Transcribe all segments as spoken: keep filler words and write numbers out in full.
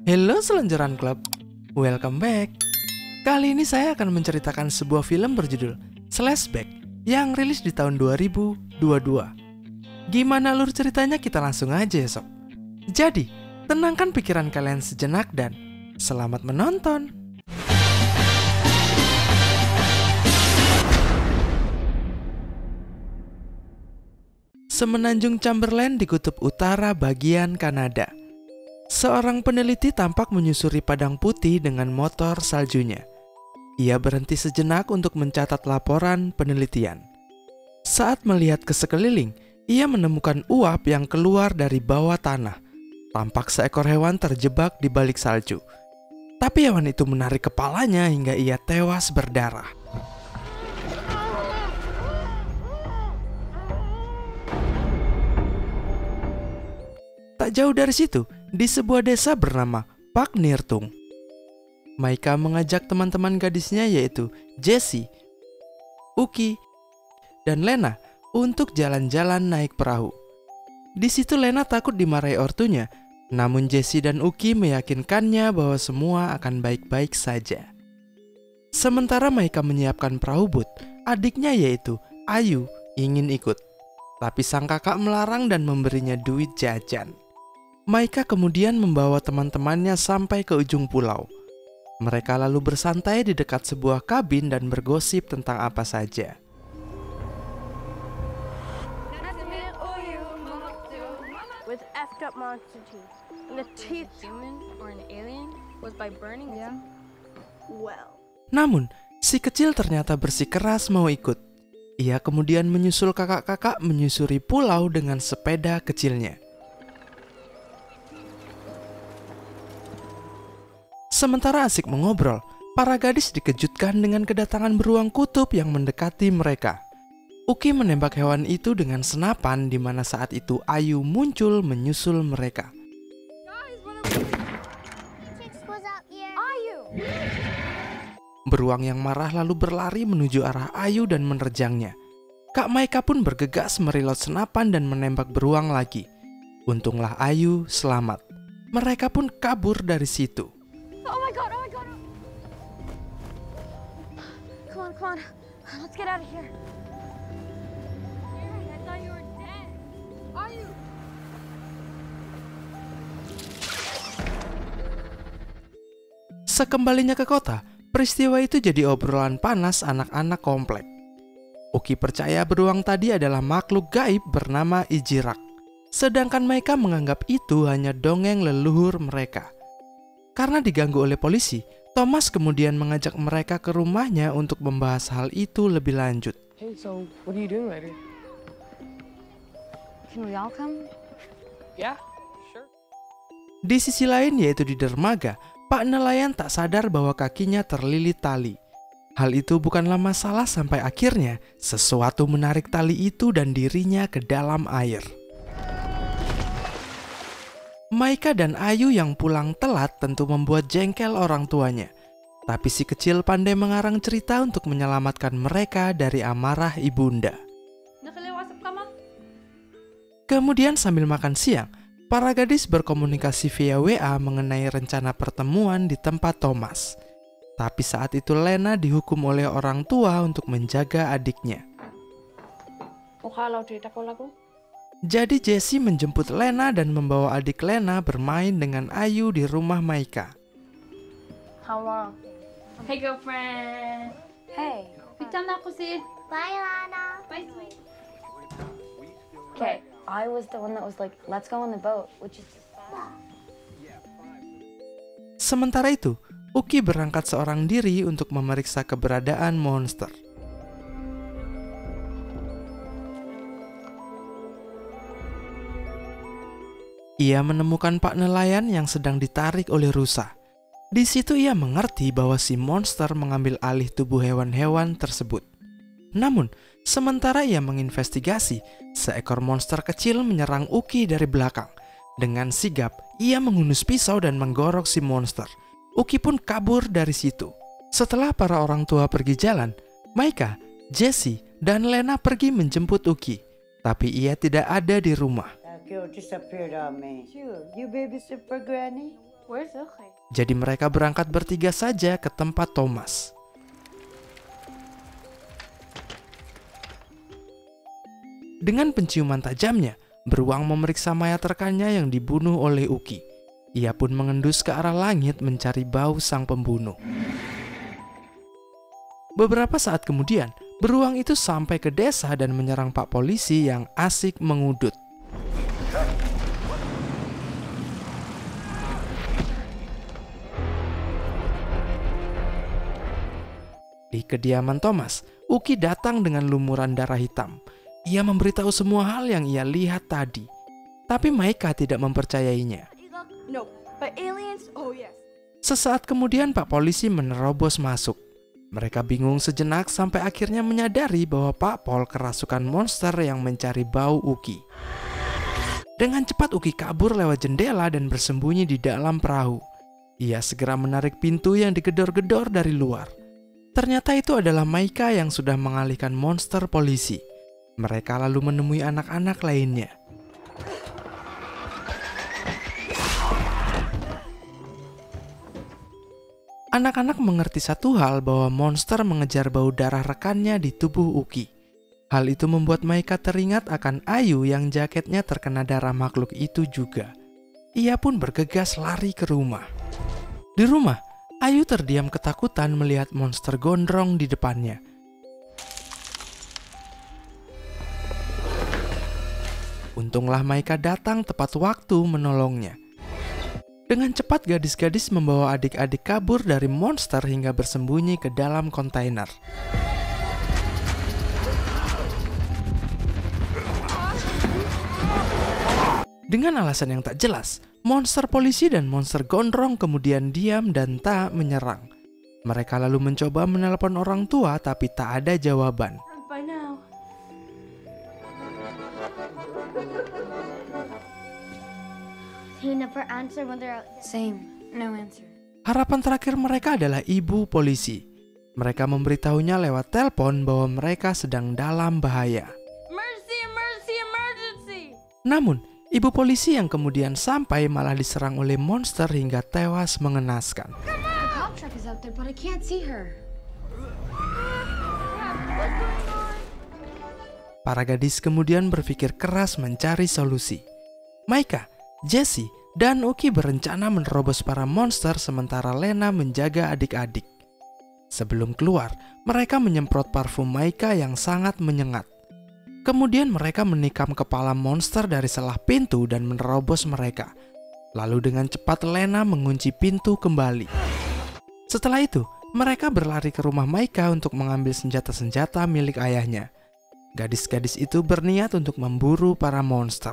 Hello Selenjaran Club, welcome back. Kali ini saya akan menceritakan sebuah film berjudul Slashback yang rilis di tahun dua ribu dua puluh dua. Gimana alur ceritanya, kita langsung aja ya sob. Jadi, tenangkan pikiran kalian sejenak dan selamat menonton. Semenanjung Chamberlain di kutub utara bagian Kanada. Seorang peneliti tampak menyusuri padang putih dengan motor saljunya. Ia berhenti sejenak untuk mencatat laporan penelitian. Saat melihat ke sekeliling, ia menemukan uap yang keluar dari bawah tanah. Tampak seekor hewan terjebak di balik salju. Tapi hewan itu menarik kepalanya hingga ia tewas berdarah. Tak jauh dari situ, di sebuah desa bernama Pak Nirtung, Maika mengajak teman-teman gadisnya yaitu Jessie, Uki, dan Lena untuk jalan-jalan naik perahu. Di situ Lena takut dimarahi ortunya, namun Jessie dan Uki meyakinkannya bahwa semua akan baik-baik saja. Sementara Maika menyiapkan perahu boot, adiknya yaitu Ayu ingin ikut, tapi sang kakak melarang dan memberinya duit jajan. Maika kemudian membawa teman-temannya sampai ke ujung pulau. Mereka lalu bersantai di dekat sebuah kabin dan bergosip tentang apa saja. With effed up monster teeth. And the teeth human or an alien was by burning them. Well. Namun, si kecil ternyata bersikeras mau ikut. Ia kemudian menyusul kakak-kakak menyusuri pulau dengan sepeda kecilnya. Sementara asik mengobrol, para gadis dikejutkan dengan kedatangan beruang kutub yang mendekati mereka. Uki menembak hewan itu dengan senapan, di mana saat itu Ayu muncul menyusul mereka. Beruang yang marah lalu berlari menuju arah Ayu dan menerjangnya. Kak Maika pun bergegas mereload senapan dan menembak beruang lagi. Untunglah Ayu selamat. Mereka pun kabur dari situ. Oh my god, oh my god. Come on, come on. Let's get out of here. I thought you were dead. Are you? Sekembalinya ke kota, peristiwa itu jadi obrolan panas anak-anak komplek. Uki percaya beruang tadi adalah makhluk gaib bernama Ijirak. Sedangkan Maika menganggap itu hanya dongeng leluhur mereka. Karena diganggu oleh polisi, Thomas kemudian mengajak mereka ke rumahnya untuk membahas hal itu lebih lanjut. Hey, so what are you doing later? Can we all come? Yeah, sure. Di sisi lain yaitu di dermaga, Pak nelayan tak sadar bahwa kakinya terlilit tali. Hal itu bukanlah masalah sampai akhirnya sesuatu menarik tali itu dan dirinya ke dalam air. Maika dan Ayu yang pulang telat tentu membuat jengkel orang tuanya. Tapi si kecil pandai mengarang cerita untuk menyelamatkan mereka dari amarah ibunda. Kemudian sambil makan siang, para gadis berkomunikasi via W A mengenai rencana pertemuan di tempat Thomas. Tapi saat itu Lena dihukum oleh orang tua untuk menjaga adiknya. Jadi Jessie menjemput Lena dan membawa adik Lena bermain dengan Ayu di rumah Maika. How long? Hey girlfriend. Hey. Bye Bye, Lana. Bye sweet. Okay, I was the one that was like, let's go on the boat, which is just Sementara itu, Uki berangkat seorang diri untuk memeriksa keberadaan monster. Ia menemukan Pak nelayan yang sedang ditarik oleh rusa. Di situ ia mengerti bahwa si monster mengambil alih tubuh hewan-hewan tersebut. Namun, sementara ia menginvestigasi, seekor monster kecil menyerang Uki dari belakang. Dengan sigap, ia menghunus pisau dan menggorok si monster. Uki pun kabur dari situ. Setelah para orang tua pergi jalan, Maika, Jessie, dan Lena pergi menjemput Uki. Tapi ia tidak ada di rumah. Girl disappeared on me. You, you babysit for Granny? Where's Uki? Jadi mereka berangkat bertiga saja ke tempat Thomas. Dengan penciuman tajamnya, beruang memeriksa mayat rekannya yang dibunuh oleh Uki. Ia pun mengendus ke arah langit mencari bau sang pembunuh. Beberapa saat kemudian, beruang itu sampai ke desa dan menyerang Pak Polisi yang asik mengudut. Di kediaman Thomas, Uki datang dengan lumuran darah hitam. Ia memberitahu semua hal yang ia lihat tadi. Tapi Maika tidak mempercayainya. No, but aliens? Oh yes. Sesaat kemudian Pak Polisi menerobos masuk. Mereka bingung sejenak sampai akhirnya menyadari bahwa Pak Pol kerasukan monster yang mencari bau Uki. Dengan cepat Uki kabur lewat jendela dan bersembunyi di dalam perahu. Ia segera menarik pintu yang digedor-gedor dari luar. Ternyata itu adalah Maika yang sudah mengalihkan monster polisi. Mereka lalu menemui anak-anak lainnya. Anak-anak mengerti satu hal bahwa monster mengejar bau darah rekannya di tubuh Uki. Hal itu membuat Maika teringat akan Ayu yang jaketnya terkena darah makhluk itu juga. Ia pun bergegas lari ke rumah. Di rumah, Ayu terdiam ketakutan melihat monster gondrong di depannya. Untunglah Maika datang tepat waktu menolongnya. Dengan cepat gadis-gadis membawa adik-adik kabur dari monster hingga bersembunyi ke dalam kontainer. Dengan alasan yang tak jelas, monster polisi dan monster gondrong kemudian diam dan tak menyerang. Mereka lalu mencoba menelpon orang tua tapi tak ada jawaban. By now. He never answer when they're out. Same. No answer. Harapan terakhir mereka adalah ibu polisi. Mereka memberitahunya lewat telepon bahwa mereka sedang dalam bahaya. Emergency, emergency, emergency. Namun, ibu polisi yang kemudian sampai malah diserang oleh monster hingga tewas mengenaskan. The cop truck is out there, but I can't see her. Para gadis kemudian berpikir keras mencari solusi. Maika, Jessie, dan Uki berencana menerobos para monster sementara Lena menjaga adik-adik. Sebelum keluar, mereka menyemprot parfum Maika yang sangat menyengat. Kemudian mereka menikam kepala monster dari celah pintu dan menerobos mereka. Lalu dengan cepat Lena mengunci pintu kembali. Setelah itu, mereka berlari ke rumah Maika untuk mengambil senjata-senjata milik ayahnya. Gadis-gadis itu berniat untuk memburu para monster.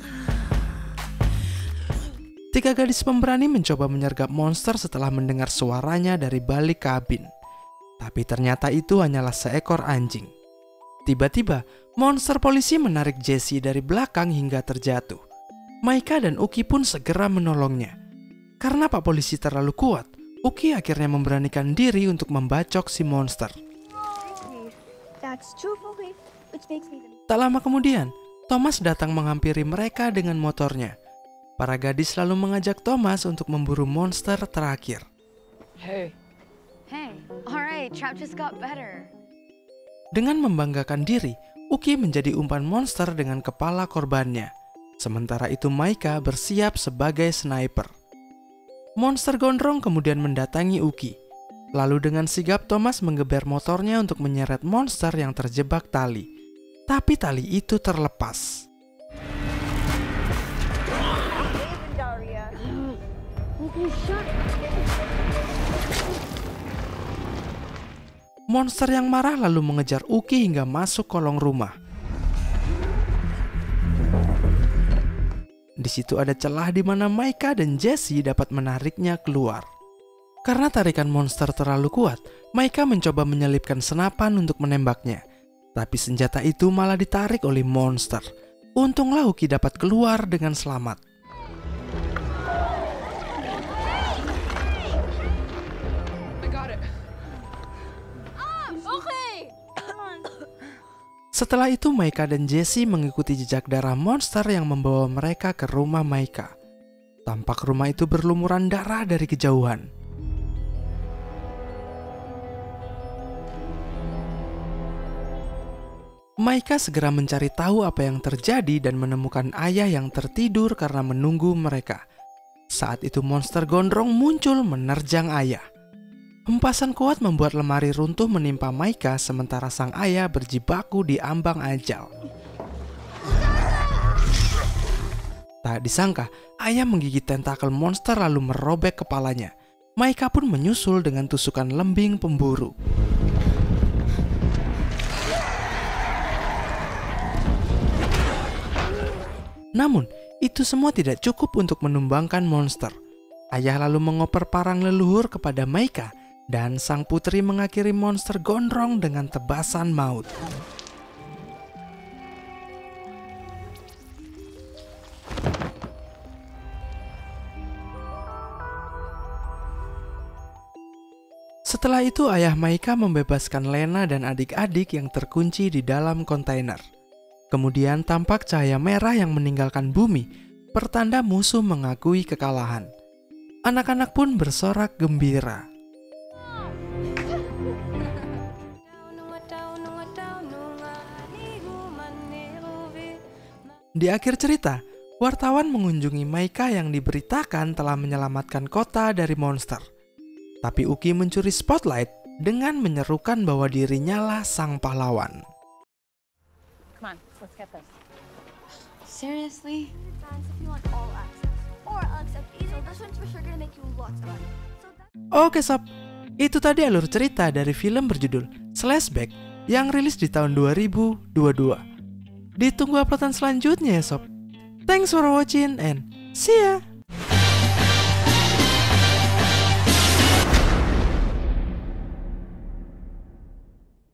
Tiga gadis pemberani mencoba menyergap monster setelah mendengar suaranya dari balik kabin. Tapi ternyata itu hanyalah seekor anjing. Tiba-tiba, monster polisi menarik Jessie dari belakang hingga terjatuh. Maika dan Uki pun segera menolongnya. Karena Pak Polisi terlalu kuat, Uki akhirnya memberanikan diri untuk membacok si monster. That's true, Uki, which makes me the... Tak lama kemudian, Thomas datang menghampiri mereka dengan motornya. Para gadis lalu mengajak Thomas untuk memburu monster terakhir. Hey. Hey, alright, trap just got better. Dengan membanggakan diri, Uki menjadi umpan monster dengan kepala korbannya. Sementara itu Maika bersiap sebagai sniper. Monster gondrong kemudian mendatangi Uki. Lalu dengan sigap Thomas menggeber motornya untuk menyeret monster yang terjebak tali. Tapi tali itu terlepas. Monster yang marah lalu mengejar Uki hingga masuk kolong rumah. Di situ ada celah di mana Maika dan Jessie dapat menariknya keluar. Karena tarikan monster terlalu kuat, Maika mencoba menyelipkan senapan untuk menembaknya. Tapi senjata itu malah ditarik oleh monster. Untunglah Uki dapat keluar dengan selamat. Setelah itu Maika dan Jessie mengikuti jejak darah monster yang membawa mereka ke rumah Maika. Tampak rumah itu berlumuran darah dari kejauhan. Maika segera mencari tahu apa yang terjadi dan menemukan ayah yang tertidur karena menunggu mereka. Saat itu monster gondrong muncul menerjang ayah. Hempasan kuat membuat lemari runtuh menimpa Maika sementara sang ayah berjibaku di ambang ajal. Tak disangka, ayah menggigit tentakel monster lalu merobek kepalanya. Maika pun menyusul dengan tusukan lembing pemburu. Namun, itu semua tidak cukup untuk menumbangkan monster. Ayah lalu mengoper parang leluhur kepada Maika, dan sang putri mengakhiri monster gondrong dengan tebasan maut. Setelah itu ayah Maika membebaskan Lena dan adik-adik yang terkunci di dalam kontainer. Kemudian tampak cahaya merah yang meninggalkan bumi, pertanda musuh mengakui kekalahan. Anak-anak pun bersorak gembira. Di akhir cerita, wartawan mengunjungi Maika yang diberitakan telah menyelamatkan kota dari monster. Tapi Uki mencuri spotlight dengan menyerukan bahwa dirinya lah sang pahlawan. Come on, let's get this. Seriously? Oke sob, itu tadi alur cerita dari film berjudul Slashback yang rilis di tahun dua ribu dua puluh dua. Ditunggu uploadan selanjutnya ya sob. Thanks for watching and see ya!